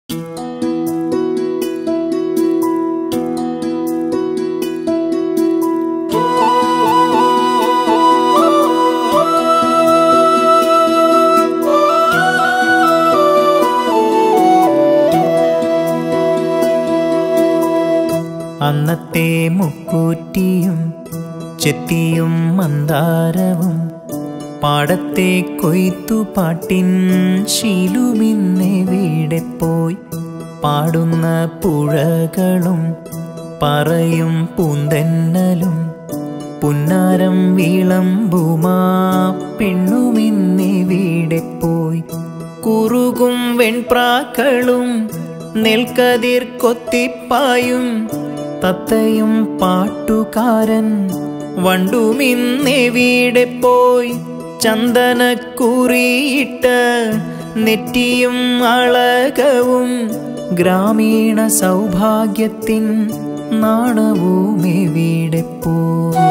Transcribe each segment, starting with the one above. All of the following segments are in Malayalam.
അന്നത്തെ മുക്കൂറ്റിയും ചെത്തിയും മന്ദാരവും പാടത്തെ കൊയ്ത്തുപാട്ടിൻ ശീലുമിന്നെവിടെ പോയി? പാടുന്ന പുഴകളും പറയും പൂന്തെന്നലും പുന്നാരം വിളമ്പുമാ പെണ്ണുമിന്നെവിടെ പോയി? കുറുകും വെൺപ്രാക്കളും നെൽക്കതിർ കൊത്തിപ്പായും തത്തയും പാട്ടുകാരൻ വണ്ടുമിന്നെവിടെ പോയി? ചന്ദനക്കുറിയിട്ട നെറ്റിയും അളകവും ഗ്രാമീണ സൗഭാഗ്യത്തിൻ നാണവുമെവിടെ പോയി?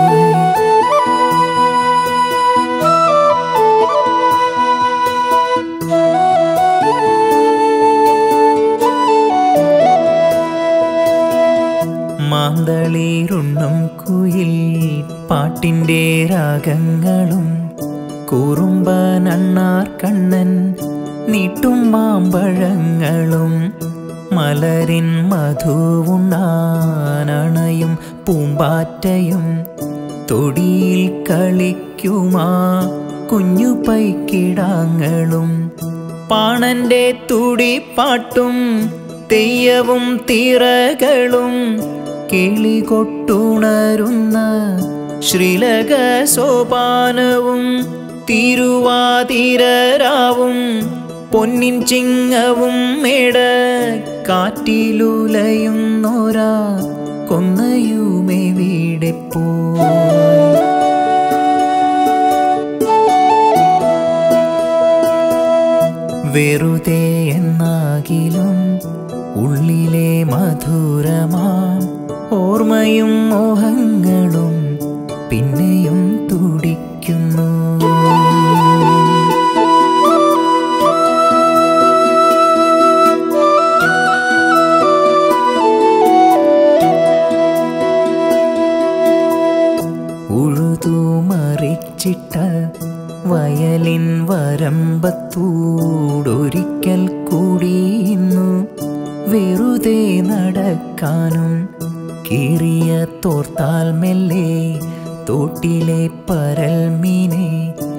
മാന്തളിരുണ്ണും കുയിൽ പാട്ടിൻ്റെ രാഗങ്ങളും കുറുമ്പനണ്ണാർ കണ്ണൻ നീട്ടും മാമ്പഴങ്ങളും മലരിൻ മധുവുണ്ണാനണയും പൂമ്പാറ്റയും തൊടിയിൽ കളിക്കുമാ കുഞ്ഞു പൈക്കിടാങ്ങളും പാണന്റെ തുടിപ്പാട്ടും തെയ്യവും തിറകളും കിളികൊട്ടുണരുന്ന ശ്രീലക സോപാനവും തിരുവാതിരരാവും പൊന്നിൻ ചിങ്ങവും മേട കാറ്റിലുലയുന്നോരാ കൊന്നയുമെവിടെ പോയി? വെറുതെ എന്നാകിലും ഉള്ളിലെ മധുരമാം ഓർമ്മയും മോഹങ്ങളും പിന്നെയും തുടിക്കുന്നു. ഉഴുതുമറിച്ചിട്ട വയലിൻ വരമ്പത്തൂടൊരിക്കൽ കൂടിയിരുന്നു വെറുതെ നടക്കാനും. കീറിയ തോർത്താൽ മെല്ലെ തോട്ടിലെ പരൽമീനെ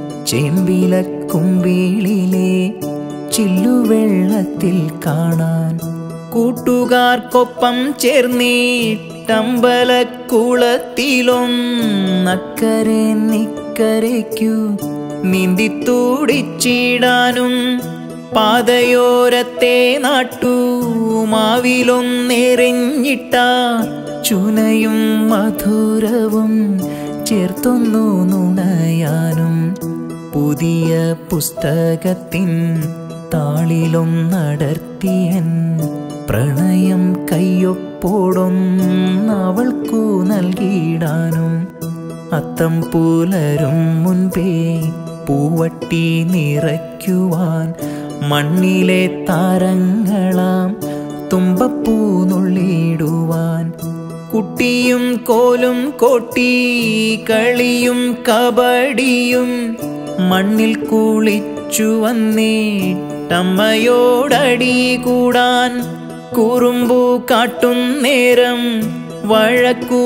ചെമ്പിലക്കുംവീളിലെ ചില്ലുവെള്ളത്തിൽ കാണാൻ കൂട്ടുകാർക്കൊപ്പം ചേർന്നിട്ടമ്പലക്കുളത്തിലൊന്നക്കരെ നിക്കരയ്ക്കു നീന്തിത്തൂടിച്ചിടാനും പാതയോരത്തെ നാട്ടുമാവിലൊന്നെറിഞ്ഞിട്ട ചുനയും മധുരവും ചേർത്തൊന്നു നുണയാനും പുതിയ പുസ്തകത്തിൻ താളിലൊന്നടർത്തിയൻ പ്രണയം കയ്യൊപ്പോടൊന്നവൾക്കു നൽകിയിടാനും അത്തം പുലരും മുൻപേ പൂവട്ടി നിറയ്ക്കുവാൻ മണ്ണിലെ താരങ്ങളാം തുമ്പപ്പൂ നുള്ളിടുവാൻ കുട്ടിയും കോലും കോട്ടി കളിയും കബഡിയും മണ്ണിൽ കുളിച്ചു വന്നിട്ടമ്മയോടടി കൂടാൻ കുറുമ്പു കാട്ടും നേരം വഴക്കു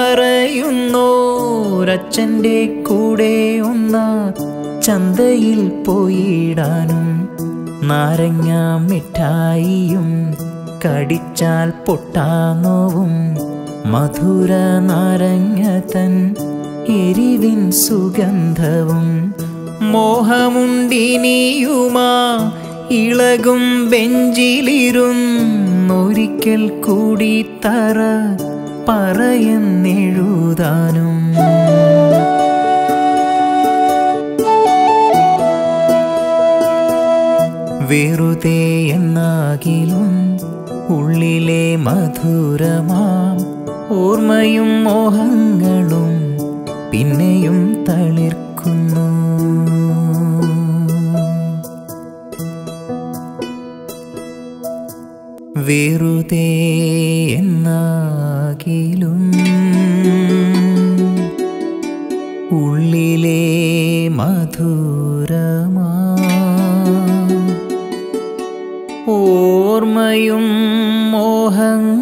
പറയുന്നോരച്ഛൻ്റെ കൂടെ ഒന്നാ ചന്തയിൽ പോയിടാനും നാരങ്ങ മിഠായിയും കടിച്ചാൽ പൊട്ടാനോവും മധുര നാരങ്ങ തൻ എരിവിൻ സുഗന്ധവും മോഹമുണ്ടിനിയുമാ ഇളകും ബെഞ്ചിലിരുന്നൊരിക്കൽ കൂടി തറ പറയുന്നെഴുതാനും. വെറുതെ എന്നാകിലും ഉള്ളിലെ മധുരമാം ഓർമ്മയും മോഹങ്ങളും പിന്നെയും തളിർക്കുന്നു. വെറുതെ എന്നാകിലും ഉള്ളിലെ മധുരമാ ഓർമ്മയും മോഹങ്ങളും